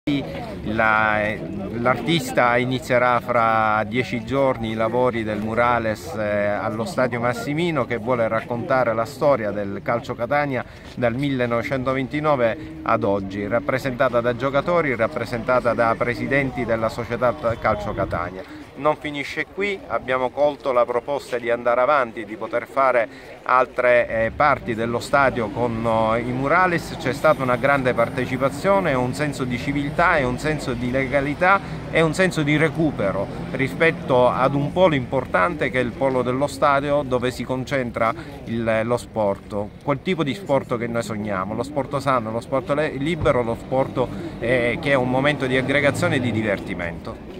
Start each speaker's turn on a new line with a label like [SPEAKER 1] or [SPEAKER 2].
[SPEAKER 1] L'artista inizierà fra 10 giorni i lavori del murales allo Stadio Massimino, che vuole raccontare la storia del calcio Catania dal 1929 ad oggi, rappresentata da giocatori, rappresentata da presidenti della società Calcio Catania. Non finisce qui, abbiamo colto la proposta di andare avanti, di poter fare altre parti dello stadio con i murales. C'è stata una grande partecipazione, un senso di civiltà e un senso di legalità e un senso di recupero rispetto ad un polo importante che è il polo dello stadio, dove si concentra lo sport, quel tipo di sport che noi sogniamo, lo sport sano, lo sport libero, lo sport che è un momento di aggregazione e di divertimento.